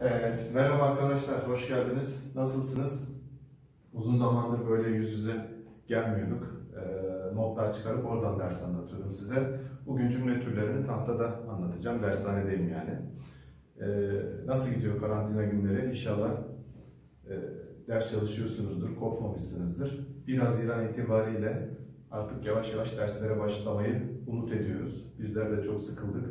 Evet, merhaba arkadaşlar, hoş geldiniz. Nasılsınız? Uzun zamandır böyle yüz yüze gelmiyorduk. Notlar çıkarıp oradan ders anlatıyordum size. Bugün cümle türlerini tahtada anlatacağım, dershanedeyim yani. Nasıl gidiyor karantina günleri? İnşallah ders çalışıyorsunuzdur, kopmamışsınızdır. 1 Haziran itibariyle artık yavaş yavaş derslere başlamayı umut ediyoruz. Bizler de çok sıkıldık.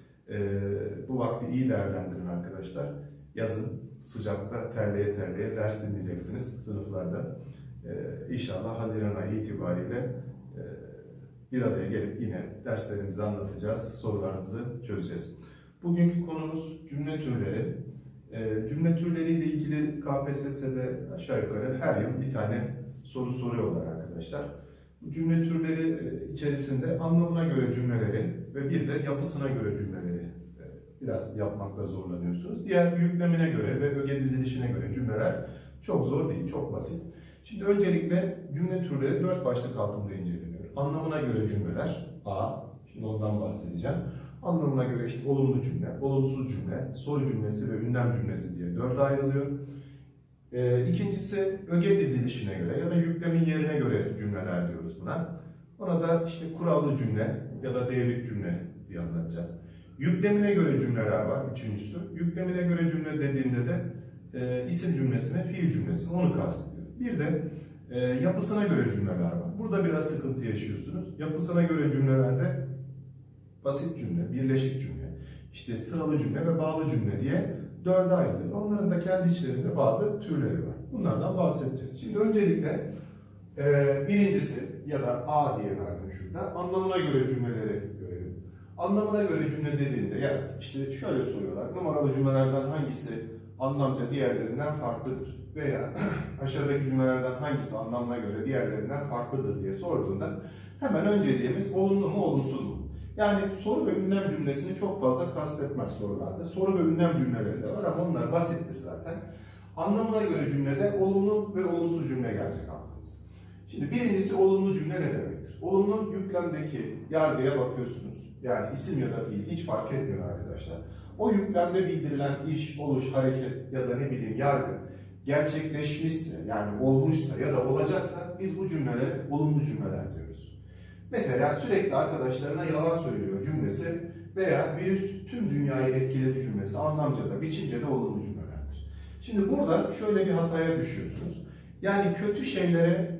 Bu vakti iyi değerlendirin arkadaşlar. Yazın sıcakta terleye terleye ders dinleyeceksiniz sınıflarda. İnşallah Haziran ayı itibariyle bir araya gelip yine derslerimizi anlatacağız, sorularınızı çözeceğiz. Bugünkü konumuz cümle türleri. Cümle türleriyle ilgili KPSS'de aşağı yukarı her yıl bir tane soru soruyorlar arkadaşlar. Bu cümle türleri içerisinde anlamına göre cümleleri ve bir de yapısına göre cümleleri biraz yapmakta zorlanıyorsunuz. Diğer yüklemine göre ve öge dizilişine göre cümleler çok zor değil, çok basit. Şimdi öncelikle cümle türleri 4 başlık altında inceleniyor. Anlamına göre cümleler, A, şimdi ondan bahsedeceğim. Anlamına göre işte olumlu cümle, olumsuz cümle, soru cümlesi ve ünlem cümlesi diye 4'e ayrılıyor. İkincisi öge dizilişine göre ya da yüklemin yerine göre cümleler diyoruz buna. Ona da işte kurallı cümle ya da devrik cümle diye anlatacağız. Yüklemine göre cümleler var, üçüncüsü. Yüklemine göre cümle dediğinde de isim cümlesine, fiil cümlesine onu kastediyor. Bir de yapısına göre cümleler var. Burada biraz sıkıntı yaşıyorsunuz. Yapısına göre cümlelerde basit cümle, birleşik cümle, işte sıralı cümle ve bağlı cümle diye 4'e ayrılıyor. Onların da kendi içlerinde bazı türleri var. Bunlardan bahsedeceğiz. Şimdi öncelikle birincisi ya da A diye verdim şurada. Anlamına göre cümleleri görelim. Anlamına göre cümle dediğinde ya işte şöyle soruyorlar. Numaralı cümlelerden hangisi anlamca diğerlerinden farklıdır? Veya aşağıdaki cümlelerden hangisi anlamına göre diğerlerinden farklıdır diye sorduğunda hemen önceliğimiz olumlu mu olumsuz mu? Yani soru ve ünlem cümlesini çok fazla kastetmez sorularda. Soru ve ünlem cümleleri de var ama onlar basittir zaten. Anlamına göre cümlede olumlu ve olumsuz cümle gelecek aklınıza. Şimdi birincisi olumlu cümle ne demektir? Olumlu yüklemdeki yargıya bakıyorsunuz. Yani isim ya da fiil hiç fark etmiyor arkadaşlar. O yüklemde bildirilen iş, oluş, hareket ya da ne bileyim yargı gerçekleşmişse yani olmuşsa ya da olacaksa biz bu cümlelere olumlu cümleler diyoruz. Mesela sürekli arkadaşlarına yalan söylüyor cümlesi veya virüs tüm dünyayı etkiledi cümlesi anlamca da biçimce de olumlu cümlelerdir. Şimdi burada şöyle bir hataya düşüyorsunuz. Yani kötü şeylere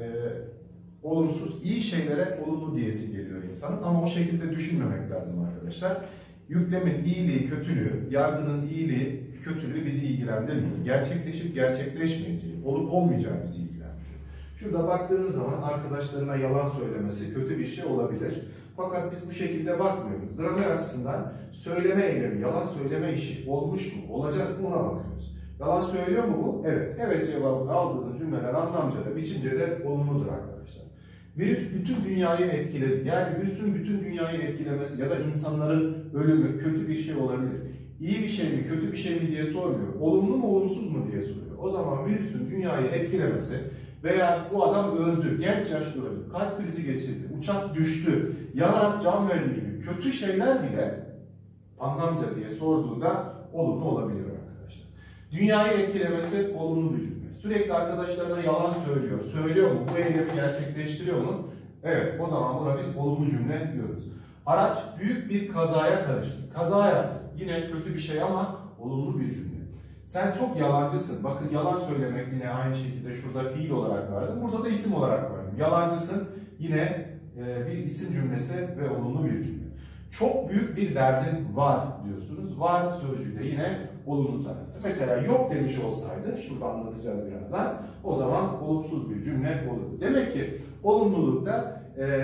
olumsuz, iyi şeylere olumlu diyesi geliyor insanın ama o şekilde düşünmemek lazım arkadaşlar. Yüklemin iyiliği, kötülüğü, yargının iyiliği, kötülüğü bizi ilgilendirmiyor. Gerçekleşip gerçekleşmeyeceği, olup olmayacağı bizi ilgilendiriyor. Şurada baktığınız zaman arkadaşlarına yalan söylemesi kötü bir şey olabilir. Fakat biz bu şekilde bakmıyoruz. Gramer açısından söyleme eylemi, yalan söyleme işi olmuş mu, olacak mı ona bakıyoruz. Yalan söylüyor mu bu? Evet. Evet cevabını aldığınız cümleler anlamca da biçimce de olumludur arkadaşlar. Virüs bütün dünyayı etkiledi. Yani virüsün bütün dünyayı etkilemesi ya da insanların ölümü kötü bir şey olabilir. İyi bir şey mi, kötü bir şey mi diye sormuyor. Olumlu mu, olumsuz mu diye soruyor. O zaman virüsün dünyayı etkilemesi veya bu adam öldü, genç yaşta öldü, kalp krizi geçirdi, uçak düştü, yanarak can verdiği gibi kötü şeyler bile anlamca diye sorduğunda olumlu olabiliyor arkadaşlar. Dünyayı etkilemesi olumlu bir cümle. Sürekli arkadaşlarına yalan söylüyor. Söylüyor mu? Bu eylemi gerçekleştiriyor mu? Evet, o zaman buna biz olumlu cümle diyoruz. Araç büyük bir kazaya karıştı. Kaza yaptı. Yine kötü bir şey ama olumlu bir cümle. Sen çok yalancısın. Bakın yalan söylemek yine aynı şekilde şurada fiil olarak verdim. Burada da isim olarak verdim. Yalancısın yine bir isim cümlesi ve olumlu bir cümle. Çok büyük bir derdin var diyorsunuz. Var sözcüğü de yine olumlu tarafta. Mesela yok demiş olsaydı, şurada anlatacağız birazdan, o zaman olumsuz bir cümle olur. Demek ki olumlulukta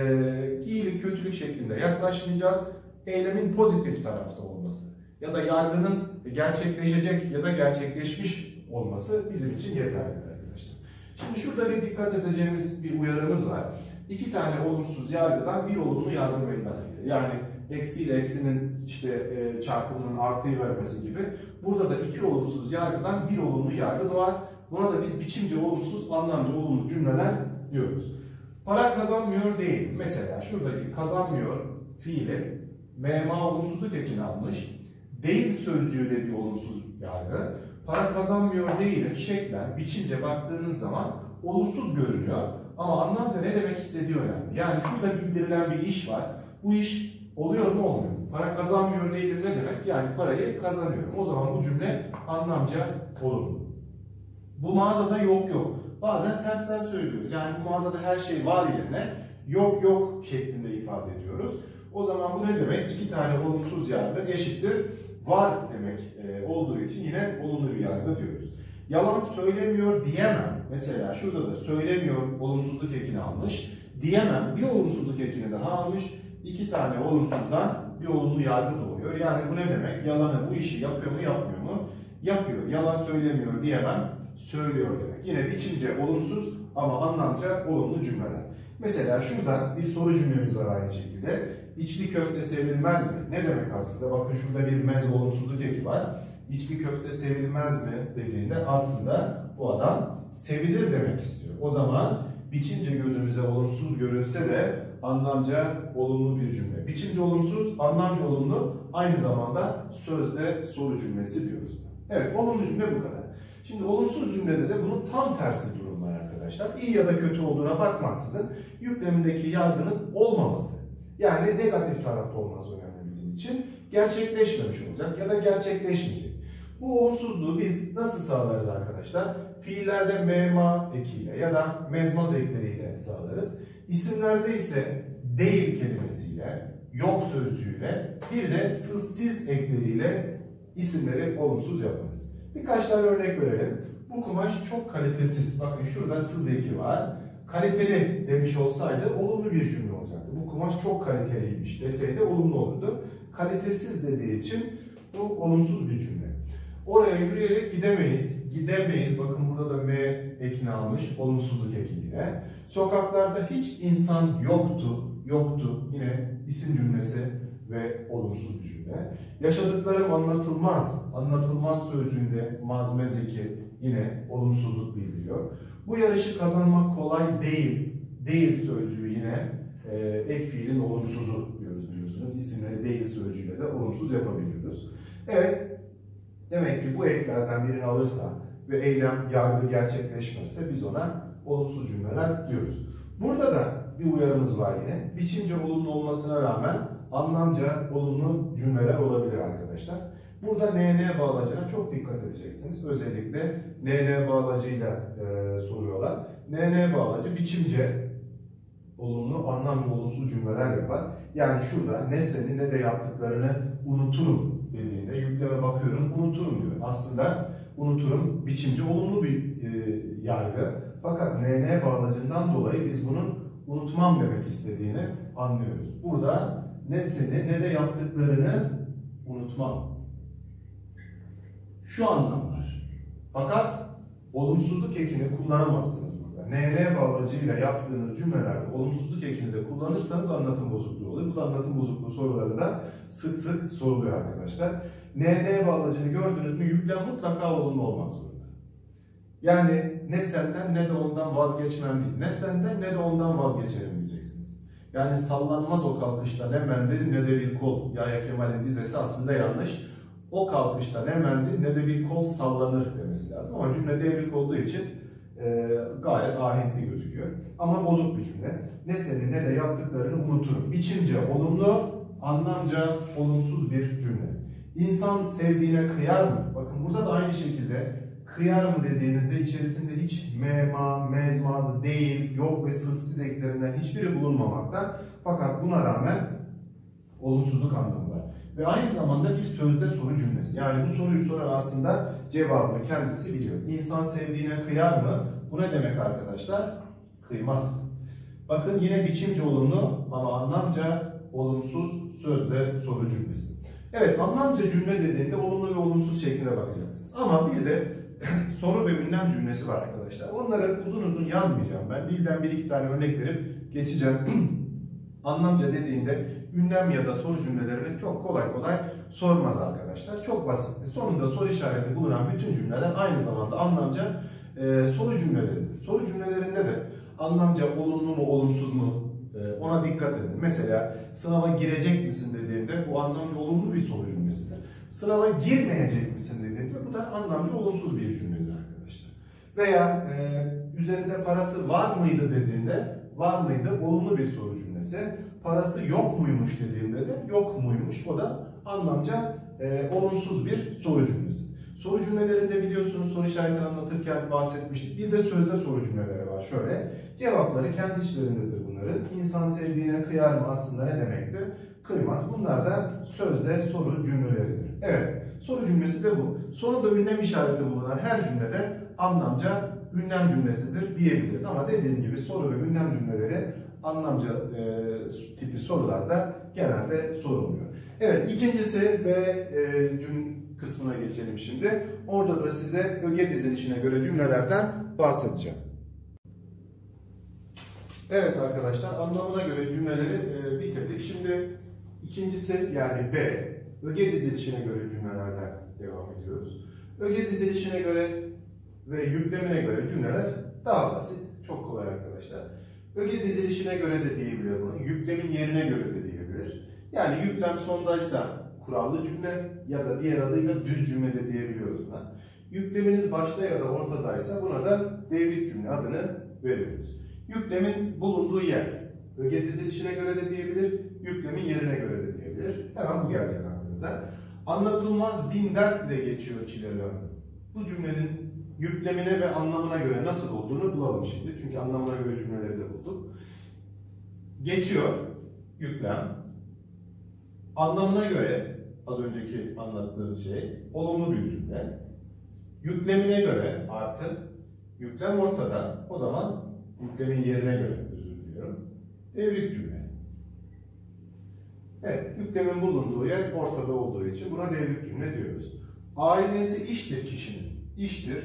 iyilik kötülük şeklinde yaklaşmayacağız. Eylemin pozitif tarafta olması ya da yargının gerçekleşecek ya da gerçekleşmiş olması bizim için yeterlidir arkadaşlar. Şimdi şurada bir dikkat edeceğimiz bir uyarımız var. 2 tane olumsuz yargıdan bir olumlu yargı meydana geliyor. Yani eksi ile eksinin işte çarpımının artıyı vermesi gibi. Burada da 2 olumsuz yargıdan bir olumlu yargı doğar. Buna da biz biçimce olumsuz, anlamca olumlu cümleler diyoruz. Para kazanmıyor değil. Mesela şuradaki kazanmıyor fiili MMA olumsuzluk ekini almış. Değil sözcüğüyle bir olumsuz yargı. Para kazanmıyor değilin şeklen, biçince baktığınız zaman olumsuz görünüyor. Ama anlamca ne demek istediği önemli. Yani şurada bildirilen bir iş var. Bu iş oluyor mu olmuyor mu? Para kazanmıyor değilim ne demek? Yani parayı kazanıyorum. O zaman bu cümle anlamca olumlu. Bu mağazada yok yok. Bazen tersten söylüyoruz. Yani bu mağazada her şey var yerine yok yok şeklinde ifade ediyoruz. O zaman bu ne demek? İki tane olumsuz yargı eşittir var demek olduğu için yine olumlu bir yargı diyoruz. Yalan söylemiyor diyemem. Mesela şurada da söylemiyor olumsuzluk ekini almış. Diyemem bir olumsuzluk ekini daha almış. İki tane olumsuzdan bir olumlu yargı doğuyor. Yani bu ne demek? Yalanı bu işi yapıyor mu yapmıyor mu? Yapıyor. Yalan söylemiyor diyemem. Söylüyor demek. Yine biçimce olumsuz ama anlamca olumlu cümleler. Mesela şurada bir soru cümlemiz var aynı şekilde. İçli köfte sevilmez mi? Ne demek aslında? Bakın şurada bir mez olumsuzluk eki var. İçli köfte sevilmez mi dediğinde aslında bu adam sevilir demek istiyor. O zaman biçimce gözümüze olumsuz görünse de anlamca olumlu bir cümle. Biçimce olumsuz, anlamca olumlu, aynı zamanda sözde soru cümlesi diyoruz. Evet, olumlu cümle bu kadar. Şimdi olumsuz cümlede de bunun tam tersi durum var arkadaşlar. İyi ya da kötü olduğuna bakmaksızın yüklemindeki yargının olmaması. Yani negatif tarafta olması önemli bizim için. Gerçekleşmemiş olacak ya da gerçekleşmeyecek. Bu olumsuzluğu biz nasıl sağlarız arkadaşlar? Fiillerde mema ekiyle ya da mezmaz ekleriyle sağlarız. İsimlerde ise değil kelimesiyle, yok sözcüğüyle, bir de siz ekleriyle isimleri olumsuz yaparız. Birkaç tane örnek verelim. Bu kumaş çok kalitesiz. Bakın şurada sız eki var. Kaliteli demiş olsaydı olumlu bir cümle olacaktı. Bu kumaş çok kaliteliymiş deseydi olumlu olurdu. Kalitesiz dediği için bu olumsuz bir cümle. Oraya yürüyerek gidemeyiz. Gidemeyiz. Bakın burada da M ekini almış. Olumsuzluk eki yine. Sokaklarda hiç insan yoktu. Yoktu. Yine isim cümlesi ve olumsuz bir cümle. Yaşadıklarım anlatılmaz. Anlatılmaz sözcüğünde mazmez eki yine olumsuzluk bildiriyor. Bu yarışı kazanmak kolay değil. Değil sözcüğü yine ek fiilin olumsuzu diyoruz biliyorsunuz. İsimleri değil sözcüğüyle de olumsuz yapabiliyoruz. Evet. Demek ki bu eklerden birini alırsa ve eylem, yargı gerçekleşmezse biz ona olumsuz cümleler diyoruz. Burada da bir uyarımız var yine. Biçimce olumlu olmasına rağmen anlamca olumlu cümleler olabilir arkadaşlar. Burada NN bağlacına çok dikkat edeceksiniz. Özellikle NN bağlacıyla soruyorlar. NN bağlacı biçimce olumlu, anlamca olumsuz cümleler yapar. Yani şurada ne seni ne de yaptıklarını unuturum dediğinde yükleme bakıyorum unuturum diyor. Aslında unuturum biçimce olumlu bir yargı. Fakat NN bağlacından dolayı biz bunun unutmam demek istediğini anlıyoruz. Burada ne seni ne de yaptıklarını unutmam. Şu anlamlar. Fakat olumsuzluk ekini kullanamazsınız burada. NN bağlacıyla yaptığınız cümlelerde olumsuzluk ekini de kullanırsanız anlatım bozukluğu olur. Bu da anlatım bozukluğu sorularında sık sık soruluyor arkadaşlar. NN bağlacını gördünüz mü yüklem mutlaka olumlu olmak zorunda. Yani ne senden ne de ondan vazgeçmem değil. Ne senden ne de ondan vazgeçerim diyeceksiniz. Yani sallanmaz o kalkışta ne mendil ne de bir kol. Yahya Kemal'in dizesi aslında yanlış. O kalkışta ne mendil ne de bir kol sallanır demesi lazım. Ama cümle devrik olduğu için gayet ahenkli gözüküyor. Ama bozuk bir cümle. Ne seni ne de yaptıklarını unuturum. Biçimce olumlu, anlamca olumsuz bir cümle. İnsan sevdiğine kıyar mı? Bakın burada da aynı şekilde kıyar mı dediğinizde içerisinde hiç mema, mezmaz, değil, yok ve sızsız eklerinden hiçbiri bulunmamakta. Fakat buna rağmen olumsuzluk anlamı var. Ve aynı zamanda bir sözde soru cümlesi. Yani bu soruyu soran aslında cevabını kendisi biliyor. İnsan sevdiğine kıyar mı? Bu ne demek arkadaşlar? Kıymaz. Bakın yine biçimce olumlu ama anlamca olumsuz sözde soru cümlesi. Evet, anlamca cümle dediğinde olumlu ve olumsuz şekline bakacaksınız. Ama bir de soru ve ünlem cümlesi var arkadaşlar. Onları uzun uzun yazmayacağım ben. Birden bir iki tane örnek verip geçeceğim. Anlamca dediğinde ünlem ya da soru cümlelerini çok kolay sormaz arkadaşlar. Çok basit. Sonunda soru işareti bulunan bütün cümleler aynı zamanda anlamca soru cümleleridir. Soru cümlelerinde de anlamca olumlu mu olumsuz mu ona dikkat edin. Mesela sınava girecek misin dediğimde bu anlamca olumlu bir soru cümlesidir. Sınava girmeyecek misin dediğimde bu da anlamcı olumsuz bir cümledir arkadaşlar. Veya üzerinde parası var mıydı dediğinde var mıydı olumlu bir soru cümlesi. Parası yok muymuş dediğimde de yok muymuş. O da anlamca olumsuz bir soru cümlesi. Soru cümlelerinde biliyorsunuz soru işaretini anlatırken bahsetmiştik. Bir de sözde soru cümleleri var. Şöyle, cevapları kendi içlerindedir bunların. İnsan sevdiğine kıyar mı aslında ne demekti? Kıymaz. Bunlar da sözde soru cümleleridir. Evet, soru cümlesi de bu. Sonunda ünlem işareti bulunan her cümlede anlamca ünlem cümlesidir diyebiliriz. Ama dediğim gibi soru ve ünlem cümleleri anlamca tipi sorularda genelde sorulmuyor. Evet, ikincisi ve kısmına geçelim şimdi. Orada da size öge dizilişine göre cümlelerden bahsedeceğim. Evet arkadaşlar, anlamına göre cümleleri bitirdik. Şimdi ikincisi yani B, öge dizilişine göre cümlelerden devam ediyoruz. Öge dizilişine göre ve yüklemine göre cümleler daha basit, çok kolay arkadaşlar. Öge dizilişine göre de diyebilir bunu, yüklemin yerine göre de diyebilir. Yani yüklem sondaysa kurallı cümle ya da diğer adıyla düz cümle de diyebiliyoruz buna. Yükleminiz başta ya da ortadaysa buna da devrik cümle adını veriyoruz. Yüklemin bulunduğu yer, öge dizilişine göre de diyebilir, yüklemin yerine göre de diyebilir. Hemen bu gelecek aklınıza. Anlatılmaz bin dert ile geçiyor çileli ömrüm. Bu cümlenin yüklemine ve anlamına göre nasıl olduğunu bulalım şimdi. Çünkü anlamına göre cümleleri de bulduk. Geçiyor, yüklem. Anlamına göre, az önceki anlattığım şey, olumlu bir cümle. Yüklemine göre artı, yüklem ortada. O zaman yüklemin yerine göre, özür diliyorum, devrik cümle. Evet, yüklemin bulunduğu yer ortada olduğu için buna devrik cümle diyoruz. Ailesi iştir kişinin. İştir,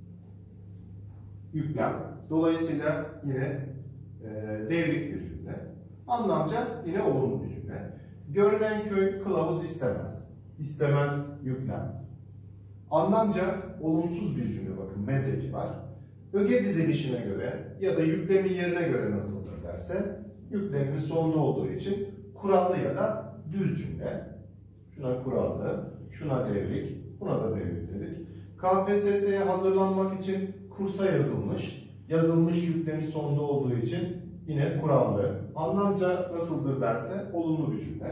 yüklem. Dolayısıyla yine devrik bir cümle. Anlamca yine olumlu bir cümle. Görünen köy kılavuz istemez. İstemez, yüklem. Anlamca olumsuz bir cümle, bakın mezeki var. Öge dizilişine göre ya da yüklemin yerine göre nasıldır derse, yüklemimiz sonlu olduğu için kurallı ya da düz cümle. Şuna kurallı, şuna devrik, buna da devrik dedik. KPSS'ye hazırlanmak için kursa yazılmış. Yazılmış yüklemi sonlu olduğu için yine kurallı. Anlamca nasıldır derse olumlu bir cümle.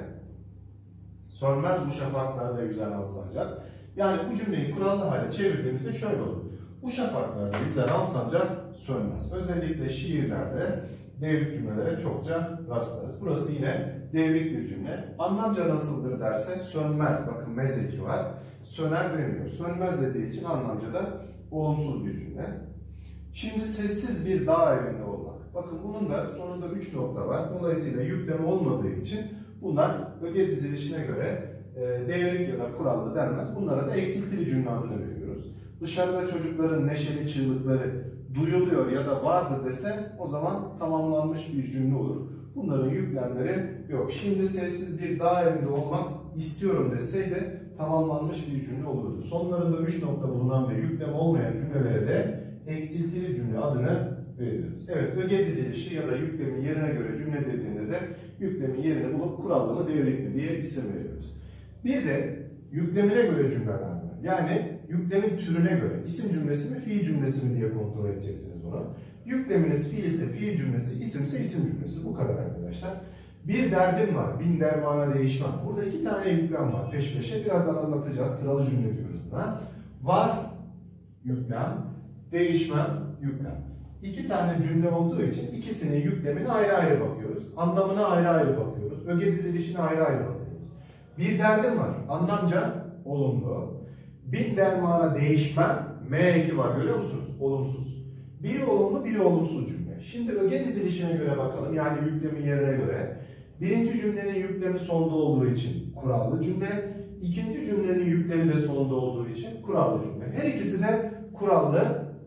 Sönmez bu şafaklarda yüzen al sancak. Yani bu cümleyi kurallı hale çevirdiğimizde şöyle olur. Bu şafaklarda yüzen al sancak sönmez. Özellikle şiirlerde devrik cümlelere çokça rastlarız. Burası yine devrik bir cümle. Anlamca nasıldır derse sönmez. Bakın mezeki var. Söner demiyor. Sönmez dediği için anlamca da olumsuz bir cümle. Şimdi sessiz bir dağ evinde olmak. Bakın bunun da sonunda 3 nokta var. Dolayısıyla yükleme olmadığı için bunlar öge dizilişine göre devrik ya da kurallı denmez. Bunlara da eksiltili cümle adını veriyoruz. Dışarıda çocukların neşeli çığlıkları duyuluyor ya da vardı dese o zaman tamamlanmış bir cümle olur. Bunların yüklemleri yok. Şimdi sessiz bir dağ evinde olmak istiyorum deseydi tamamlanmış bir cümle olurdu. Sonlarında 3 nokta bulunan ve yüklem olmayan cümlelere de eksiltili cümle adını veriyoruz. Evet, öge dizilişi ya da yüklemin yerine göre cümle dediğinde de yüklemin yerini bulup kurallı mı devrik mi diye isim veriyoruz. Bir de yüklemine göre cümleler var. Yani yüklemin türüne göre isim cümlesi mi fiil cümlesi mi diye kontrol edeceksiniz onu. Yükleminiz fiilse fiil cümlesi, isimse isim cümlesi. Bu kadar arkadaşlar. Bir derdim var, bin dermana değişmem. Burada 2 tane yüklem var peş peşe. Birazdan anlatacağız. Sıralı cümle diyoruz buna. Var, yüklem, değişmem, yüklem. 2 tane cümle olduğu için ikisinin yüklemine ayrı ayrı bakıyoruz. Anlamına ayrı ayrı bakıyoruz. Öge dizilişine ayrı ayrı bakıyoruz. Bir derdim var. Anlamca olumlu. Bin dermana değişmem, M2 var görüyor musunuz? Olumsuz. Biri olumlu, biri olumsuz cümle. Şimdi öge dizilişine göre bakalım. Yani yüklemin yerine göre. Birinci cümlenin yüklemi sonda olduğu için kurallı cümle. İkinci cümlenin yüklemi de sonunda olduğu için kurallı cümle. Her ikisi de kurallı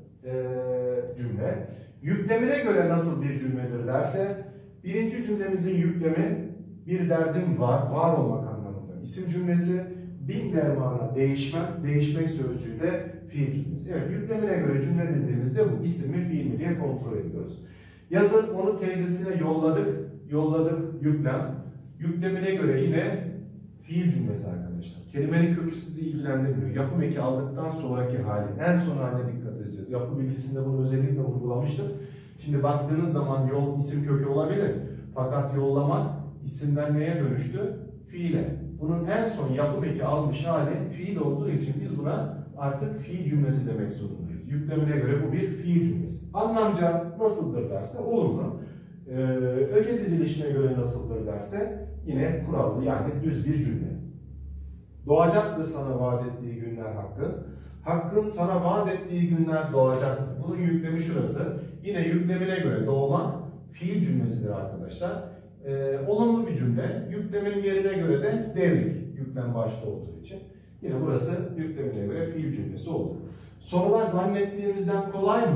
cümle. Yüklemine göre nasıl bir cümledir derse, birinci cümlemizin yüklemi bir derdim var, var olmak anlamında. İsim cümlesi, bin dermana değişmem, değişmek sözcüğü de fiil cümlesi. Evet, yüklemine göre cümle dediğimizde bu isim mi fiil mi diye kontrol ediyoruz. Yazın onu teyzesine yolladık, yolladık yüklem. Yüklemine göre yine Fiil cümlesi arkadaşlar. Kelimenin kökü sizi ilgilendirmiyor. Yapım eki aldıktan sonraki hali, en son haline dikkat edeceğiz. Yapı bilgisinde bunu özellikle vurgulamıştım. Şimdi baktığınız zaman yol isim kökü olabilir. Fakat yollamak isimden neye dönüştü? Fiile. Bunun en son yapım eki almış hali fiil olduğu için biz buna artık fiil cümlesi demek zorundayız. Yüklemine göre bu bir fiil cümlesi. Anlamca nasıldır derse olumlu. Öge dizilişine göre nasıldır derse yine kurallı, yani düz bir cümle. Doğacaktır sana vaat ettiği günler hakkın. Hakkın sana vaat ettiği günler doğacaktır. Bunun yüklemi şurası. Yine yüklemine göre doğmak fiil cümlesidir arkadaşlar. Olumlu bir cümle. Yüklemin yerine göre de devrik. Yüklem başta olduğu için. Yine burası yüklemine göre fiil cümlesi oldu. Sorular zannettiğimizden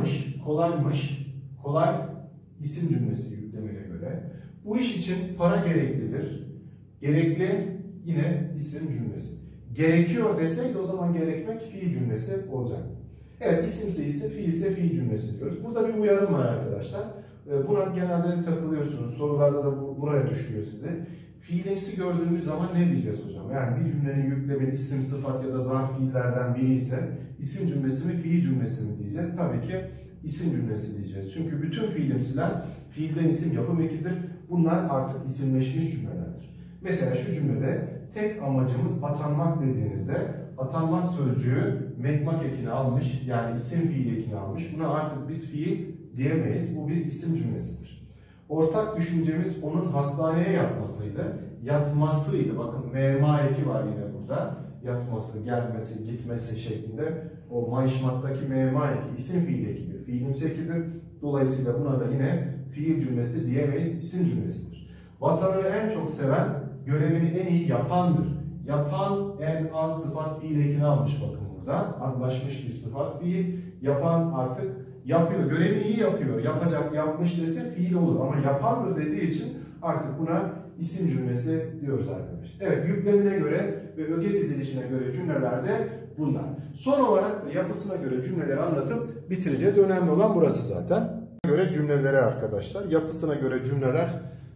kolay isim cümlesi yüklemine göre. Bu iş için para gereklidir. Gerekli yine isim cümlesi. Gerekiyor deseydi o zaman gerekmek fiil cümlesi olacak. Evet, isimse isim, fiilse fiil cümlesi diyoruz. Burada bir uyarım var arkadaşlar. Buna genelde takılıyorsunuz. Sorularda da buraya düşüyor size. Fiilimsi gördüğümüz zaman ne diyeceğiz hocam? Yani bir cümlenin yüklemi isim, sıfat ya da zarf fiillerden biri ise isim cümlesi mi, fiil cümlesi mi diyeceğiz? Tabii ki isim cümlesi diyeceğiz. Çünkü bütün fiilimsiler fiilden isim yapım ekidir. Bunlar artık isimleşmiş cümlelerdir. Mesela şu cümlede tek amacımız atanmak dediğinizde atanmak sözcüğü mekmak ekini almış, yani isim fiil ekini almış. Buna artık biz fiil diyemeyiz. Bu bir isim cümlesidir. Ortak düşüncemiz onun hastaneye yatmasıydı. Yatmasıydı. Bakın mema eki var yine burada. Yatması, gelmesi, gitmesi şeklinde o mayışmaktaki mema eki isim fiil ekidir. Fiilimsi ekidir. Dolayısıyla buna da yine fiil cümlesi diyemeyiz. İsim cümlesidir. Vatanını en çok seven görevini en iyi yapandır. Yapan en az sıfat fiil ekini almış bakın burada. Anlaşmış bir sıfat fiil. Yapan artık yapıyor. Görevini iyi yapıyor. Yapacak, yapmış dese fiil olur. Ama yapandır dediği için artık buna isim cümlesi diyoruz arkadaşlar. Evet, yüklemine göre ve öge dizilişine göre cümlelerde bunlar. Son olarak da yapısına göre cümleleri anlatıp bitireceğiz. Önemli olan burası zaten. Göre cümleleri arkadaşlar. Yapısına göre cümleler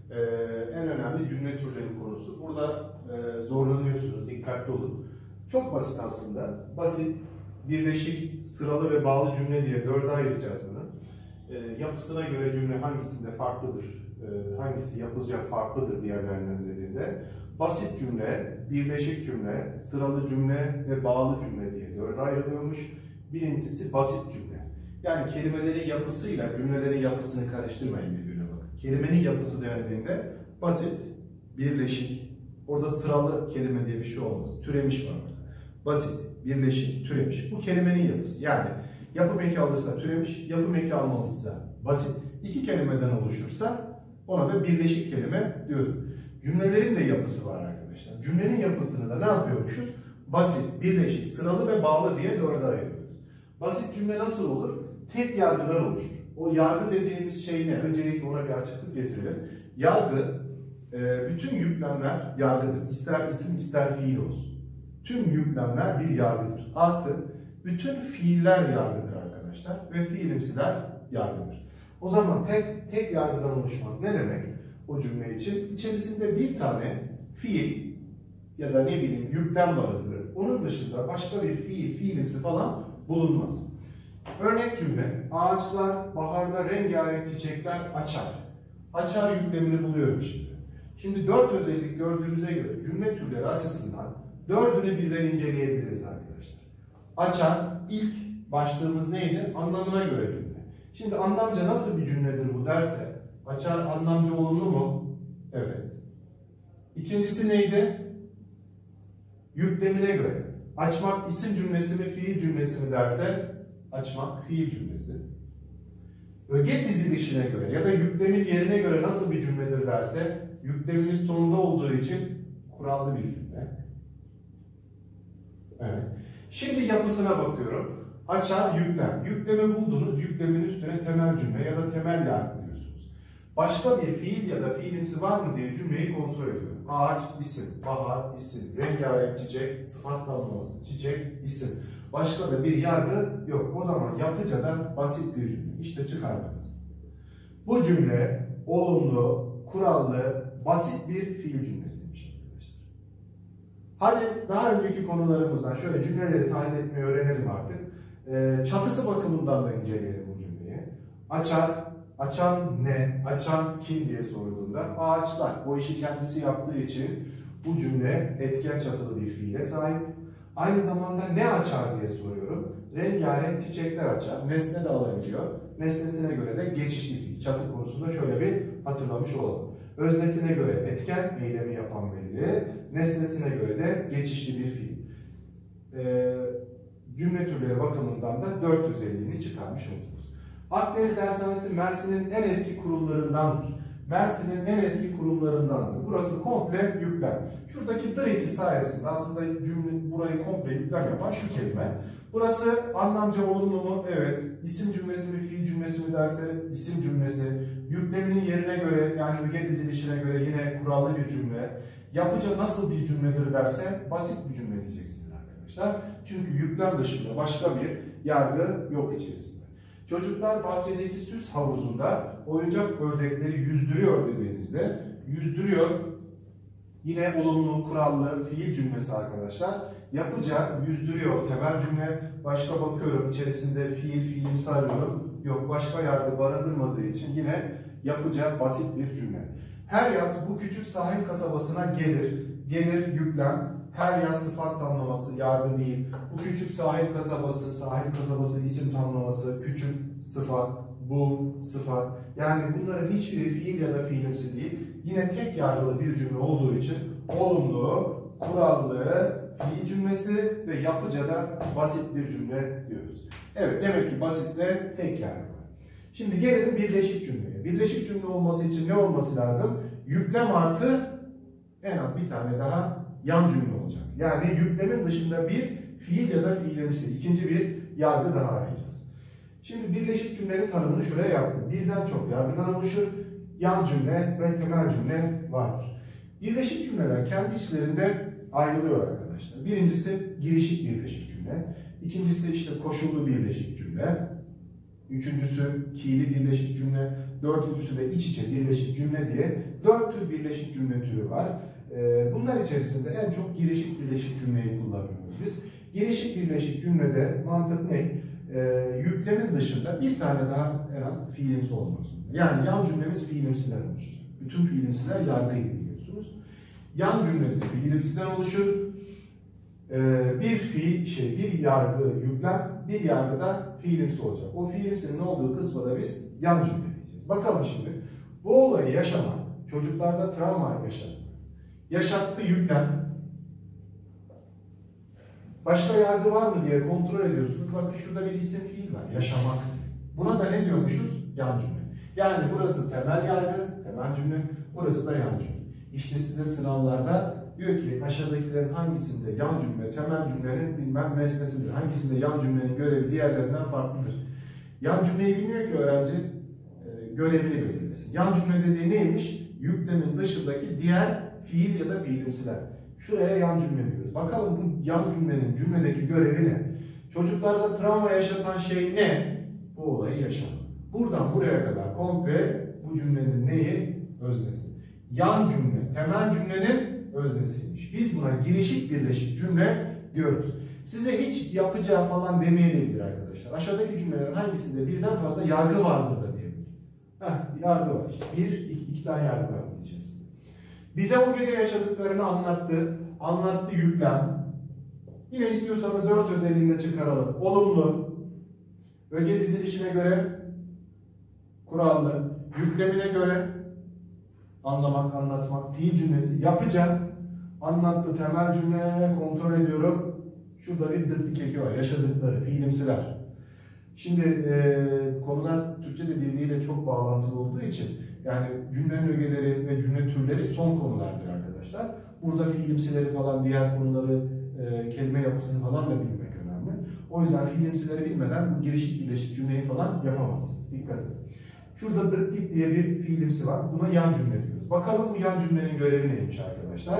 en önemli cümle türleri konusu. Burada zorlanıyorsunuz. Dikkatli olun. Çok basit aslında. Basit, birleşik, sıralı ve bağlı cümle diye dörde ayıracağız bunu. Yapısına göre cümle hangisinde farklıdır, hangisi yapılacak farklıdır diğerlerinden dediğinde basit cümle, birleşik cümle, sıralı cümle ve bağlı cümle diye dörde ayrılıyormuş. Birincisi basit cümle. Yani kelimelerin yapısıyla cümlelerin yapısını karıştırmayın birbirine bakın. Kelimenin yapısı dendiğinde basit, birleşik, orada sıralı kelime diye bir şey olmaz. Türemiş var. Basit, birleşik, türemiş. Bu kelimenin yapısı. Yani yapım eki alırsa türemiş, yapım eki almamışsa basit. İki kelimeden oluşursa ona da birleşik kelime diyoruz. Cümlelerin de yapısı var arkadaşlar. Cümlenin yapısını da ne yapıyormuşuz? Basit, birleşik, sıralı ve bağlı diye dörde ayırıyoruz. Basit cümle nasıl olur? Tek yargıdan oluşur. O yargı dediğimiz şey ne? Öncelikle ona bir açıklık getirelim. Yargı, bütün yüklemler yargıdır. İster isim ister fiil olsun. Tüm yüklemler bir yargıdır. Artı bütün fiiller yargıdır arkadaşlar ve fiilimsiler yargıdır. O zaman tek yargıdan oluşmak ne demek o cümle için? İçerisinde bir tane fiil ya da ne bileyim yüklem barındırır. Onun dışında başka bir fiilimsi falan bulunmaz. Örnek cümle: ağaçlar baharda rengarenk çiçekler açar. Açar yüklemini buluyorum şimdi. Şimdi 4 özellik gördüğümüze göre cümle türleri açısından dördünü birden inceleyebiliriz arkadaşlar. Açar, ilk başlığımız neydi? Anlamına göre cümle. Şimdi anlamca nasıl bir cümledir bu derse, açar anlamca olumlu mu? Evet. İkincisi neydi? Yüklemine göre. Açmak isim cümlesi mi, fiil cümlesi mi derse, açmak fiil cümlesi. Öge dizilişine göre ya da yüklemin yerine göre nasıl bir cümledir derse, yüklemimiz sonunda olduğu için kurallı bir cümle. Evet. Şimdi yapısına bakıyorum. Açar, yüklem. Yüklemi buldunuz, yüklemin üstüne temel cümle ya da temel yargı diyorsunuz. Başka bir fiil ya da fiilimsi var mı diye cümleyi kontrol ediyorum. Ağaç, isim, bahar, isim, rengarenk çiçek, sıfat tanımlaması, çiçek, isim. Başka da bir yargı yok. O zaman yapıcıdan basit bir cümle. İşte çıkardınız. Bu cümle olumlu, kurallı, basit bir fiil cümlesiymiş arkadaşlar. Hadi daha önceki konularımızdan şöyle cümleleri tahlil etmeyi öğrenelim artık. Çatısı bakımından da inceleyelim bu cümleyi. Açar, açan ne, açan kim diye sorulduğunda ağaçlar. O işi kendisi yaptığı için bu cümle etken çatılı bir fiile sahip. Aynı zamanda ne açar diye soruyorum. Rengarenk çiçekler açar. Nesne de alabiliyor. Nesnesine göre de geçişli fiil. Çatı konusunda şöyle bir hatırlamış olalım. Öznesine göre etken, eylemi yapan belli. Nesnesine göre de geçişli bir fiil. Cümle türleri bakımından da 4 özelliğini çıkarmış olduk. Akdeniz Dershanesi Mersin'in en eski kurumlarındandır. Mersin'in en eski kurumlarındandır. Burası komple yüklem. Şuradaki ''''''' sayesinde aslında burayı komple yüklem yapan şu kelime. Burası anlamca olumlu mu? Evet. İsim cümlesi mi, fiil cümlesi mi derse isim cümlesi. Yükleminin yerine göre yani öge dizilişine göre yine kurallı bir cümle. Yapıca nasıl bir cümledir derse basit bir cümle diyeceksiniz arkadaşlar. Çünkü yüklem dışında başka bir yargı yok içerisinde. Çocuklar bahçedeki süs havuzunda oyuncak ördekleri yüzdürüyor dediğinizde yüzdürüyor yine olumlu kurallı fiil cümlesi arkadaşlar. Yapıca yüzdürüyor temel cümle. Başka bakıyorum içerisinde fiilimsi arıyorum. Yok başka yargı barındırmadığı için yine yapıca basit bir cümle. Her yaz bu küçük sahil kasabasına gelir. Gelir yüklem. Her yaz sıfat tamlaması yargı değil. Bu küçük sahil kasabası isim tamlaması, küçük sıfat, bu sıfat. Yani bunların hiçbiri fiil ya da fiilimsi değil. Yine tek yargılı bir cümle olduğu için olumlu, kurallı, fiil cümlesi ve yapıca da basit bir cümle diyoruz. Evet, demek ki basitle tek yargı var. Şimdi gelelim birleşik cümleye. Birleşik cümle olması için ne olması lazım? Yüklem artı en az bir tane daha yan cümle olacak. Yani yüklemin dışında bir fiil ya da fiilimsi, ikinci bir yargı daha arayacağız. Şimdi birleşik cümlenin tanımını şuraya yaptım. Birden çok yargıdan oluşur, yan cümle ve temel cümle vardır. Birleşik cümleler kendi içlerinde ayrılıyor arkadaşlar. Birincisi girişik birleşik cümle. İkincisi işte koşullu birleşik cümle. Üçüncüsü ki'li birleşik cümle. Dördüncüsü de iç içe birleşik cümle diye 4 tür birleşik cümle türü var. Bunlar içerisinde en çok girişik birleşik cümleyi kullanıyoruz biz. Girişik birleşik cümlede mantık ne? Yüklemin dışında bir tane daha en az fiilimsi olmak zorunda. Yani yan cümlemiz fiilimsiden oluşacak. Bütün fiilimsiler yargıydı biliyorsunuz. Yan cümlesi fiilimsiden oluşur. Bir yargı yüklem, bir yargı da fiilimsi olacak. O fiilimsinin olduğu kısma da biz yan cümle diyeceğiz. Bakalım şimdi. Bu olayı yaşamak çocuklarda travma yaşattı. Yaşattı yüklem. Başka yargı var mı diye kontrol ediyorsunuz. Bakın şurada bir isim fiil var. Yaşamak. Buna da ne diyormuşuz? Yan cümle. Yani burası temel yargı, temel cümle. Burası da yan cümle. İşte size sınavlarda diyor ki aşağıdakilerin hangisinde yan cümle, temel cümlenin bilmem nesnesidir. Hangisinde yan cümlenin görevi diğerlerinden farklıdır. Yan cümleyi bilmiyor ki öğrenci görevini belirlesin. Yan cümle dediği neymiş? Yüklemin dışındaki diğer fiil ya da fiilimsiler. Şuraya yan cümle diyoruz. Bakalım bu yan cümlenin cümledeki görevi ne? Çocuklarda travma yaşatan şey ne? Bu olayı yaşamak. Buradan buraya kadar komple bu cümlenin neyi? Öznesi. Yan cümle, temel cümlenin öznesiymiş. Biz buna girişik birleşik cümle diyoruz. Size hiç yapacağı falan demeyebilir arkadaşlar. Aşağıdaki cümlelerin hangisinde birden fazla yargı vardır da diyebilir. Yargı var. İki tane yargı var diyeceğiz. Bize o gece yaşadıklarını anlattı. Anlattı yüklem. Yine istiyorsanız 4 özelliğinde çıkaralım. Olumlu. Öge dizilişine göre kurallı. Yüklemine göre anlamak, anlatmak. Fiil cümlesi yapacak. Anlattı temel cümle. Kontrol ediyorum. Şurada bir dıktık eki var. Yaşadıkları. Fiilimsiler. Şimdi konular Türkçe'de birbiriyle çok bağlantılı olduğu için yani cümlenin ögeleri ve cümle türleri son konulardır arkadaşlar. Burada fiilimsileri falan diğer konuları kelime yapısını falan da bilmek önemli. O yüzden fiilimsileri bilmeden bu girişik birleşik cümleyi falan yapamazsınız. Dikkat edin. Şurada dıktik diye bir fiilimsi var. Buna yan cümle diyoruz. Bakalım bu yan cümlenin görevi neymiş arkadaşlar?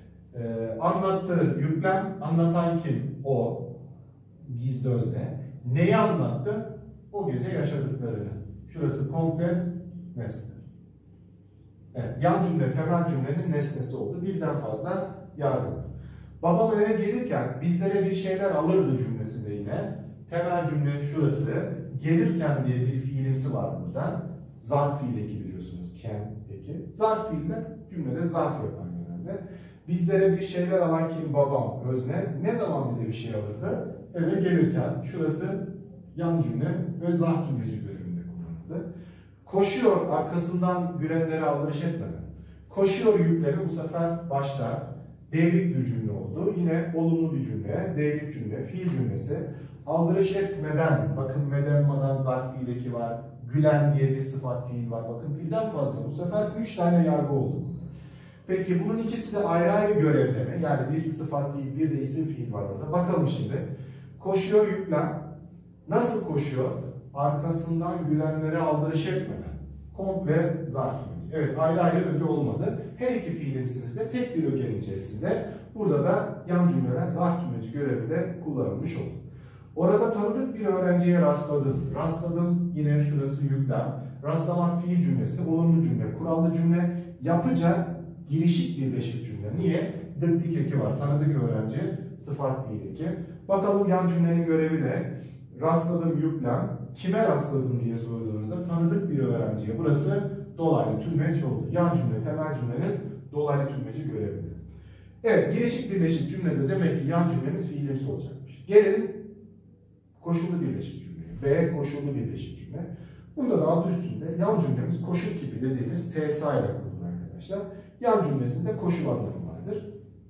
Anlattı yüklem. Anlatan kim? O. Gizli özne. Neyi anlattı? O gece yaşadıklarını. Şurası komple nesne. Evet, yan cümle, temel cümlenin nesnesi oldu. Birden fazla yargı var. Babam eve gelirken bizlere bir şeyler alırdı cümlesinde yine. Temel cümle şurası. Gelirken diye bir fiilimsi var burada. Zarf fiil eki biliyorsunuz. Can eki. Zarf fiiller cümlede zarf yapar genelde. Bizlere bir şeyler alan kim? Babam, özne. Ne zaman bize bir şey alırdı? Eve gelirken. Şurası yan cümle ve zarf cümleci bölümünde kullanıldı. Koşuyor arkasından gülenlere aldırış etmeden. Koşuyor yükleri bu sefer başta devrik bir cümle oldu. Yine olumlu bir cümle, devrik cümle, fiil cümlesi. Aldırış etmeden, bakın medenmadan zarf fiil eki var. Gülen diye bir sıfat fiil var. Bakın birden fazla. Bu sefer 3 tane yargı oldu. Peki bunun ikisi de ayrı ayrı görevde mi? Yani bir sıfat fiil, bir de isim fiil var orada. Bakalım şimdi. Koşuyor yüklem. Nasıl koşuyor? Arkasından gülenlere aldırış etmeden. Komple zarf fiil. Evet, ayrı ayrı öge olmadı. Her iki fiilimizde tek bir ögenin içerisinde. Burada da yan cümleler zarf cümleci görevinde kullanılmış oldu. Orada tanıdık bir öğrenciye rastladım. Rastladım yine şurası yüklem. Rastlamak fiil cümlesi, olumlu cümle, kurallı cümle, yapıca girişik birleşik cümle. Niye? Dıktik eki var. Tanıdık öğrenci, sıfat fiil eki. Bakalım yan cümlenin görevi ne? Rastladım yüklem. Kime rastladım diye sorduğunuzda tanıdık bir öğrenciye. Burası dolaylı tümleç oldu. Yan cümle, temel cümlenin dolaylı tümleci görevinde. Evet, girişik birleşik cümlede demek ki yan cümlemiz fiilimsi olacakmış. Gelelim koşullu birleşik cümleye. B koşullu birleşik cümle. Bunda da adı üstünde yan cümlemiz koşul kipi dediğimiz SSA ile kurulur arkadaşlar. Yan cümlesinde koşul anlamı vardır.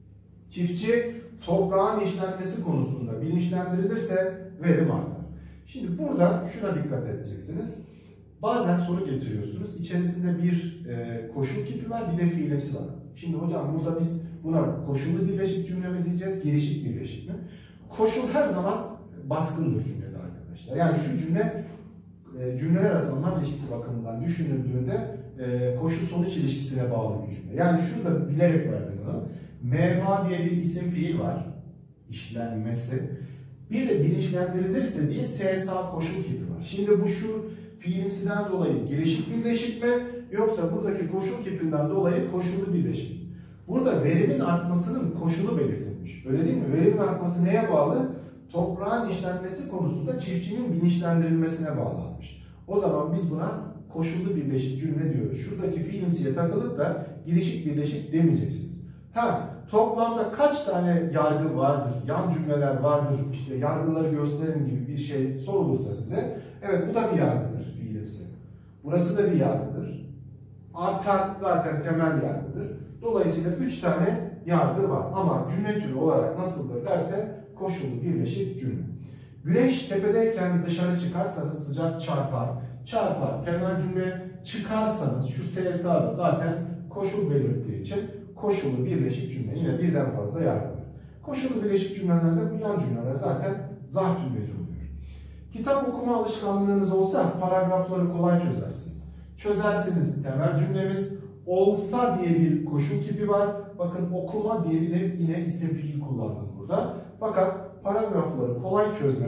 Çiftçi toprağın işlenmesi konusunda bilinçlendirilirse verim artar. Şimdi burada şuna dikkat edeceksiniz. Bazen soru getiriyorsunuz. İçerisinde bir koşul kipi var, bir de fiilimsi var. Şimdi hocam burada biz buna koşullu birleşik cümle mi diyeceğiz, girişik birleşik mi? Koşul her zaman baskındır cümlede arkadaşlar. Yani şu cümle cümleler arasında ilişkisi bakımından düşünüldüğünde koşul sonuç ilişkisine bağlı bir cümle. Yani şurada bilerek verdim bunu. Mema diye bir isim fiil var. İşlenmesi. Bir de bilinçlendirilirse diye SSA koşul kipi var. Şimdi bu şu fiilimsiden dolayı girişik birleşik mi? Yoksa buradaki koşul kipinden dolayı koşullu birleşik. Burada verimin artmasının koşulu belirtilmiş. Öyle değil mi? Verimin artması neye bağlı? Toprağın işlenmesi konusunda çiftçinin bilinçlendirilmesine bağlanmış. O zaman biz buna koşullu birleşik cümle diyoruz. Şuradaki fiilimsiye takılıp da girişik birleşik demeyeceksiniz. Toplamda kaç tane yargı vardır, yan cümleler vardır, işte yargıları gösterin gibi bir şey sorulursa size, evet bu da bir yargıdır fiilimsi. Burası da bir yargıdır. Artar zaten temel yargıdır. Dolayısıyla 3 tane yargı var. Ama cümle türü olarak nasıldır derse koşullu birleşik cümle. Güneş tepedeyken dışarı çıkarsanız sıcak çarpar. Çarpar. Temel cümle çıkarsanız şu SSA'da zaten koşul belirttiği için koşullu birleşik cümle. Yine birden fazla yargı var. Koşullu birleşik cümlelerde bu yan cümleler zaten zarf cümleci oluyor. Kitap okuma alışkanlığınız olsa paragrafları kolay çözersiniz. Çözersiniz temel cümlemiz. Olsa diye bir koşul kipi var. Bakın okuma diye bir de yine isim fiil kullandım burada. Fakat paragrafları kolay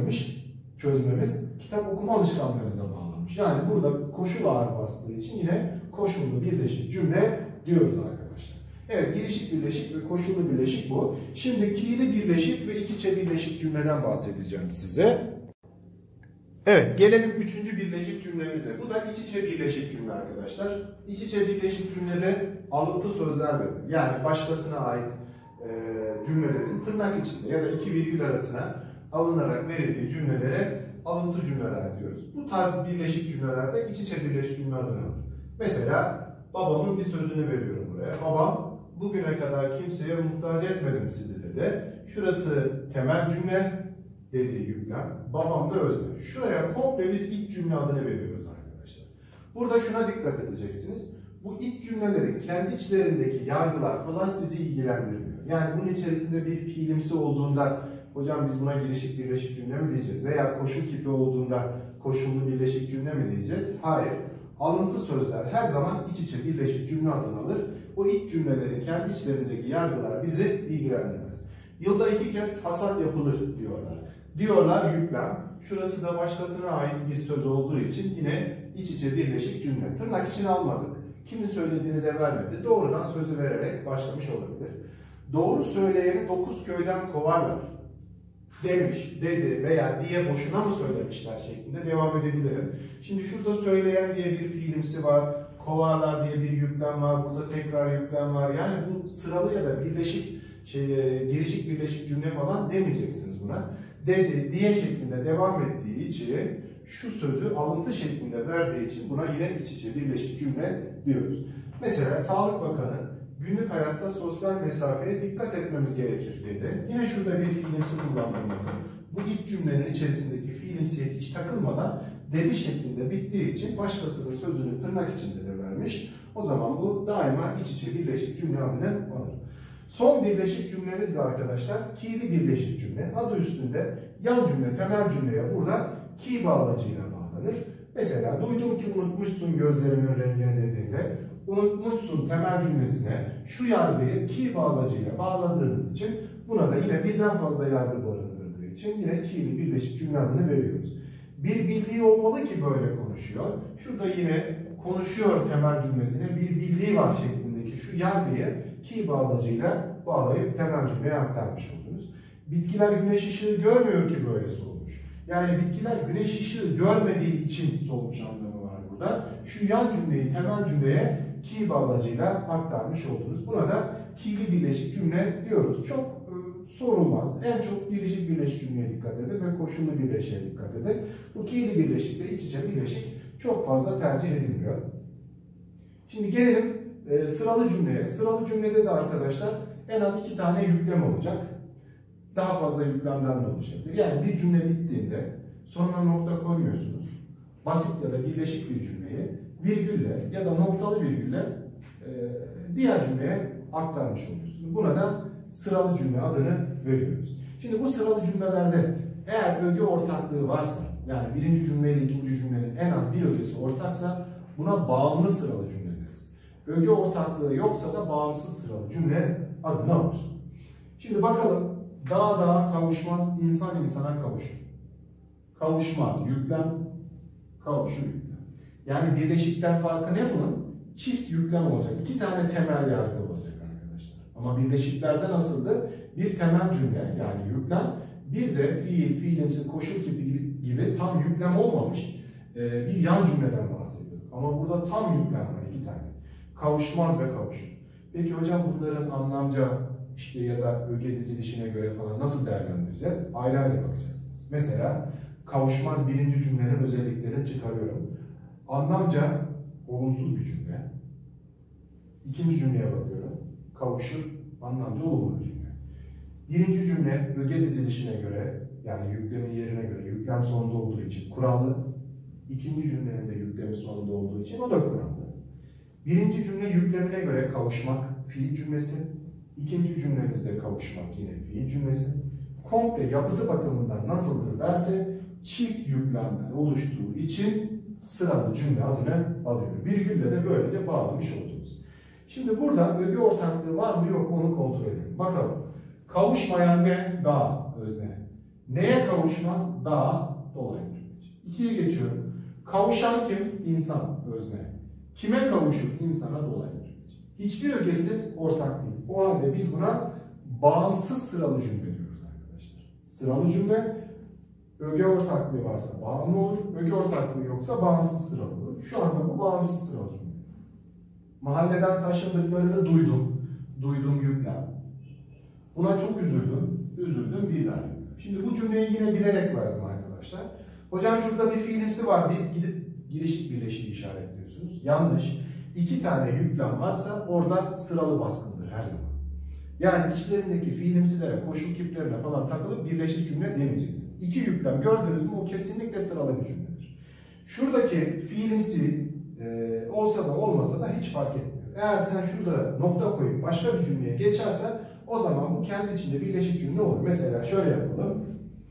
çözmemiz kitap okuma alışkanlığınıza bağlanmış. Yani burada koşul ağır bastığı için yine koşullu birleşik cümle diyoruz arkadaşlar. Evet, girişik birleşik ve koşullu birleşik bu. Şimdi fiili birleşik ve iç içe birleşik cümleden bahsedeceğim size. Evet, gelelim 3. birleşik cümlemize. Bu da iç içe birleşik cümle arkadaşlar. İç içe birleşik cümlede alıntı sözler verir. Yani başkasına ait cümlelerin tırnak içinde ya da iki virgül arasına alınarak verildiği cümlelere alıntı cümleler diyoruz. Bu tarz birleşik cümlelerde iç içe birleşik cümle adını alır. Mesela babamın bir sözünü veriyorum buraya. Babam bugüne kadar kimseye muhtaç etmedim sizi dedi. Şurası temel cümle dediği yüklem. Babam da özne. Şuraya komple biz iç cümle adını veriyoruz arkadaşlar. Burada şuna dikkat edeceksiniz. Bu iç cümlelerin kendi içlerindeki yargılar falan sizi ilgilendirmiyor. Yani bunun içerisinde bir fiilimsi olduğunda hocam biz buna girişik birleşik cümle mi diyeceğiz? Veya koşul kipi olduğunda koşullu birleşik cümle mi diyeceğiz? Hayır. Alıntı sözler her zaman iç içe birleşik cümle adını alır. O iç cümlelerin kendi içlerindeki yargılar bizi ilgilendirmez. Yılda 2 kez hasat yapılır diyorlar. Diyorlar yüklem. Şurası da başkasına ait bir söz olduğu için yine iç içe birleşik cümle. Tırnak içine almadık. Kimin söylediğini de vermedi. Doğrudan sözü vererek başlamış olabilir. Doğru söyleyeni 9 köyden kovarlar. Demiş, dedi veya diye boşuna mı söylemişler şeklinde devam edebilirim. Şimdi şurada söyleyen diye bir fiilimsi var, kovarlar diye bir yüklem var, burada tekrar yüklem var. Yani bu sıralı ya da birleşik, girişik birleşik cümle falan demeyeceksiniz buna. Dedi, diye şeklinde devam ettiği için şu sözü alıntı şeklinde verdiği için buna yine iç içe birleşik cümle diyoruz. Mesela Sağlık Bakanı günlük hayatta sosyal mesafeye dikkat etmemiz gerekir dedi. Yine şurada bir fiilimsi kullandım bakın. Bu ilk cümlenin içerisindeki fiilimsiye hiç takılmadan dedi şeklinde bittiği için başkasının sözünü tırnak içinde de vermiş. O zaman bu daima iç içe birleşik cümle adını alır. Son birleşik cümlemiz de arkadaşlar ki'li birleşik cümle. Adı üstünde yan cümle, temel cümleye burada ki bağlacıyla bağlanır. Mesela duydum ki unutmuşsun gözlerimin rengini dediğinde unutmuşsun temel cümlesine şu yargıyı ki bağlacıyla bağladığınız için buna da yine birden fazla yargı barındırdığı için yine ki'li birleşik cümle adını veriyoruz. Bir bildiği olmalı ki böyle konuşuyor. Şurada yine konuşuyor temel cümlesine bir bildiği var şeklindeki şu yargıyı ki bağlacıyla bağlayıp temel cümleye aktarmış oldunuz. Bitkiler güneş ışığı görmüyor ki böyle solmuş. Yani bitkiler güneş ışığı görmediği için solmuş anlamı var burada. Şu yan cümleyi temel cümleye ki bağlacıyla aktarmış oldunuz. Buna da ki'li birleşik cümle diyoruz. Çok sorulmaz. En çok birleşik birleşik cümleye dikkat edin ve koşullu birleşiğe dikkat edin. Bu ki'li birleşik ve iç içe birleşik çok fazla tercih edilmiyor. Şimdi gelelim sıralı cümleye. Sıralı cümlede de arkadaşlar en az 2 tane yüklem olacak. Daha fazla yüklemden de oluşabilir. Yani bir cümle bittiğinde sonuna nokta koymuyorsunuz. Basit ya da birleşik bir cümleyi virgülle ya da noktalı virgülle diğer cümleye aktarmış oluyorsunuz. Buna da sıralı cümle adını veriyoruz. Şimdi bu sıralı cümlelerde eğer öge ortaklığı varsa, yani birinci cümle ile ikinci cümlenin en az bir ögesi ortaksa buna bağımlı sıralı cümle deriz. Öge ortaklığı yoksa da bağımsız sıralı cümle adını alır. Şimdi bakalım. Dağa dağa kavuşmaz, insan insana kavuşur. Kavuşmaz, yüklem, kavuşur yüklem. Yani birleşikten farkı ne bunun? Çift yüklem olacak. 2 tane temel yargı olacak arkadaşlar. Ama birleşiklerde nasıldı? Bir temel cümle yani yüklem, bir de fiil, fiilimsi, koşul gibi tam yüklem olmamış bir yan cümleden bahsediyoruz. Ama burada tam yüklem var 2 tane. Kavuşmaz ve kavuşur. Peki hocam bunların anlamca İşte ya da öge dizilişine göre falan nasıl değerlendireceğiz? Ayrı ayrı bakacaksınız. Mesela kavuşmaz birinci cümlenin özelliklerini çıkarıyorum. Anlamca olumsuz bir cümle. İkinci cümleye bakıyorum. Kavuşur, anlamca olumlu bir cümle. Birinci cümle öge dizilişine göre, yani yüklemin yerine göre, yüklem sonunda olduğu için kurallı. İkinci cümlenin de yüklemi sonunda olduğu için o da kurallı. Birinci cümle yüklemine göre kavuşmak, fiil cümlesi. İkinci cümlemizde kavuşmak yine fiil cümlesi. Komple yapısı bakımından nasıldır derse çift yüklemden oluştuğu için sıralı cümle adını alıyor. Virgülle de böylece bağlamış oldunuz. Şimdi burada öge ortaklığı var mı yok mu onu kontrol edelim. Bakalım. Kavuşmayan ne? Dağ, özne. Neye kavuşmaz? Dağ, dolaylı cümleci. 2'ye geçiyorum. Kavuşan kim? İnsan, özne. Kime kavuşur? İnsana, dolaylı cümleci. Hiçbir ögesi ortak değil. O halde biz buna bağımsız sıralı cümle diyoruz arkadaşlar. Sıralı cümle öge ortaklığı varsa bağımlı olur, öge ortaklığı yoksa bağımsız sıralı olur. Şu anda bu bağımsız sıralı cümle. Mahalleden taşındıklarını duydum. Duydum yüklem. Buna çok üzüldüm. Üzüldüm bir daha yüklem. Şimdi bu cümleyi yine bilerek verdim arkadaşlar. Hocam şurada bir fiilimsi var deyip gidip girişik birleşiği işaretliyorsunuz. Yanlış. 2 tane yüklem varsa orada sıralı baskındır her zaman. Yani içlerindeki fiilimsilere, koşul kiplerine falan takılıp birleşik cümle demeyeceksiniz. 2 yüklem gördünüz mü o kesinlikle sıralı bir cümledir. Şuradaki fiilimsi olsa da olmasa da hiç fark etmiyor. Eğer sen şurada nokta koyup başka bir cümleye geçersen o zaman bu kendi içinde birleşik cümle olur. Mesela şöyle yapalım.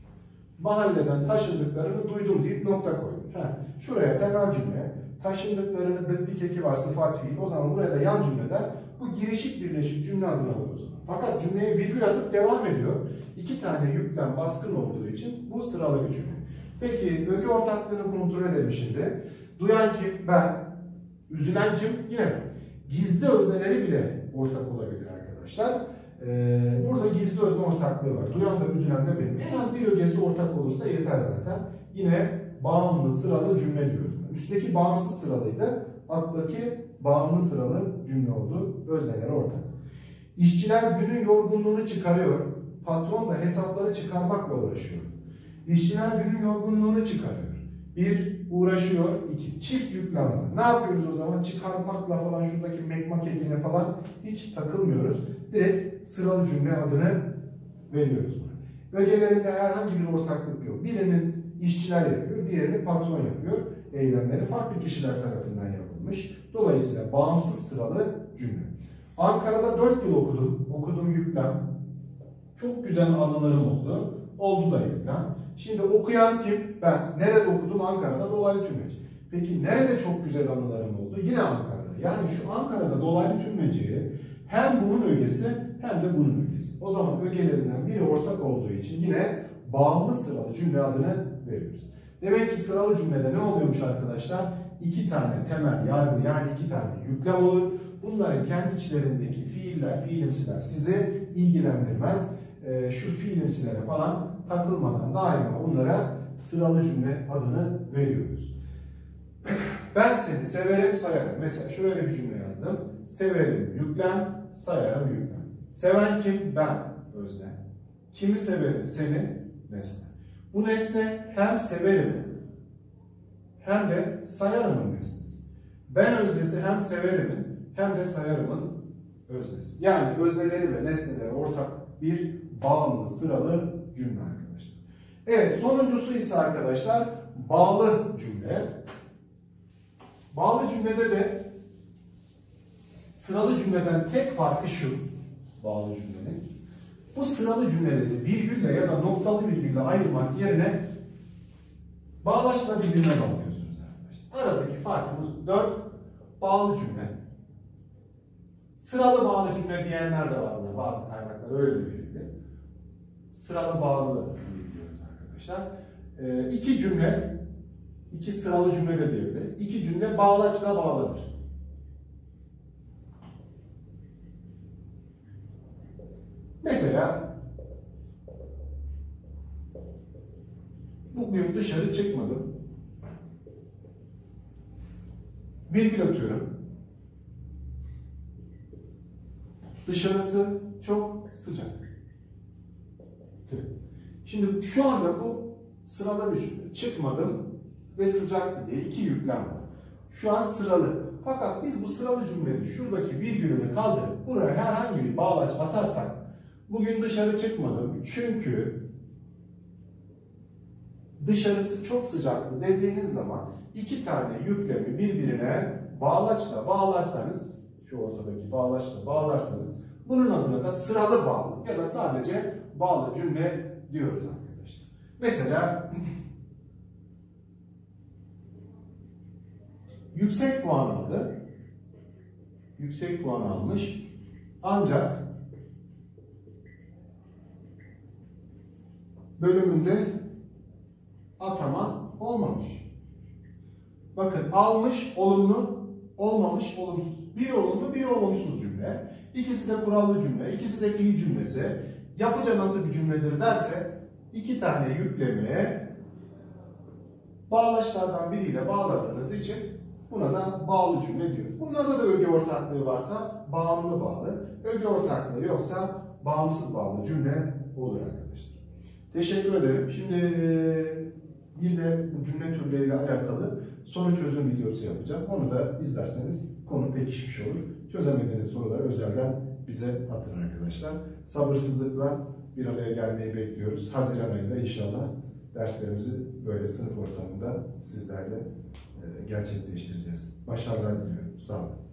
Mahalleden taşındıklarını duydum deyip nokta koydum. Şuraya temel cümle. Taşındıklarını dıktik eki var sıfat fiil. O zaman buraya da yan cümlede bu girişik birleşik cümle adını alır o zaman. Fakat cümleye virgül atıp devam ediyor. 2 tane yüklem baskın olduğu için bu sıralı bir cümle. Peki öge ortaklığını kontrol edelim şimdi. Duyan kim? Ben. Üzülen kim? Yine ben. Gizli özneleri bile ortak olabilir arkadaşlar. Burada gizli özne ortaklığı var. Duyan da üzülen de benim. En az bir ögesi ortak olursa yeter zaten. Yine bağımlı sıralı cümle diyorum. Üstteki bağımsız sıralıydı. Alttaki bağımlı sıralı cümle oldu. Özneler ortak. İşçiler günün yorgunluğunu çıkarıyor. Patron da hesapları çıkarmakla uğraşıyor. İşçiler günün yorgunluğunu çıkarıyor. Bir, uğraşıyor. İki, çift yüklem var. Ne yapıyoruz o zaman? Çıkarmakla falan, şuradaki maketine falan hiç takılmıyoruz. Direkt sıralı cümle adını veriyoruz buna. Ögelerinde herhangi bir ortaklık yok. Birinin işçiler yapıyor, diğerini patron yapıyor. Eylemleri farklı kişiler tarafından yapılmış. Dolayısıyla bağımsız sıralı cümle. Ankara'da 4 yıl okudum. Okudum yüklem. Çok güzel anılarım oldu. Oldu da yüklem. Şimdi okuyan kim? Ben. Nerede okudum? Ankara'da dolaylı tümleci. Peki nerede çok güzel anılarım oldu? Yine Ankara'da. Yani şu Ankara'da dolaylı tümleciye hem bunun ögesi hem de bunun ögesi. O zaman ögelerinden biri ortak olduğu için yine bağımlı sıralı cümle adını veriyoruz. Demek ki sıralı cümlede ne oluyormuş arkadaşlar? 2 tane temel yargı, yani 2 tane yüklem olur. Bunların kendi içlerindeki fiiller, fiilimsiler sizi ilgilendirmez. Şu fiilimsilere falan takılmadan daima bunlara sıralı cümle adını veriyoruz. Ben seni severim, sayarım. Mesela şöyle bir cümle yazdım. Severim yüklem, sayarım yüklem. Seven kim? Ben, özne. Kimi severim? Seni, nesne. Bu nesne hem severim hem de sayarımın nesnesi. Ben öznesi hem severimin hem de sayarımın öznesi. Yani özneleri ve nesneleri ortak bir bağımlı sıralı cümle arkadaşlar. Evet, sonuncusu ise arkadaşlar bağlı cümle. Bağlı cümlede de sıralı cümleden tek farkı şu, bağlı cümlenin. Bu sıralı cümleleri virgülle ya da noktalı virgülle ayırmak yerine bağlaçla birbirine bağlıyorsunuz arkadaşlar. Aradaki farkımız 4 bağlı cümle. Sıralı bağlı cümle diyenler de var burada. Bazı kaynaklar öyle de verildi. Sıralı bağlı diyoruz arkadaşlar. 2 cümle, 2 sıralı cümle de diyebiliriz. 2 cümle bağlaçla bağlanır. Mesela bugün dışarı çıkmadım. Virgül atıyorum. Dışarısı çok sıcak. Şimdi şu anda bu sırada bir cümle. Çıkmadım ve sıcaktı diye 2 yüklem var. Şu an sıralı. Fakat biz bu sıralı cümlenin şuradaki virgülünü kaldırıp buraya herhangi bir bağlaç atarsak, bugün dışarı çıkmadım çünkü dışarısı çok sıcaktı dediğiniz zaman 2 tane yüklemi birbirine bağlaçla bağlarsanız, şu ortadaki bağlaçla bağlarsanız, bunun adına da sıralı bağlı ya da sadece bağlı cümle diyoruz arkadaşlar. Mesela yüksek puan aldı. Yüksek puan almış. Ancak bölümünde atama olmamış. Bakın, almış olumlu, olmamış olumsuz. Biri olumlu, biri olumsuz cümle. İkisi de kurallı cümle, ikisi de fiil cümlesi. Yapıca nasıl bir cümledir derse, 2 tane yüklemi bağlaçlardan biriyle bağladığınız için buna da bağlı cümle diyoruz. Bunlarda da öge ortaklığı varsa bağımlı bağlı, öge ortaklığı yoksa bağımsız bağlı cümle olur arkadaşlar. Teşekkür ederim. Şimdi bir de bu cümle türleriyle alakalı soru çözüm videosu yapacağım. Onu da izlerseniz konu pekişmiş olur. Çözemediğiniz soruları özelden bize atın arkadaşlar. Sabırsızlıkla bir araya gelmeyi bekliyoruz. Haziran ayında inşallah derslerimizi böyle sınıf ortamında sizlerle gerçekleştireceğiz. Başarılar diliyorum. Sağ olun.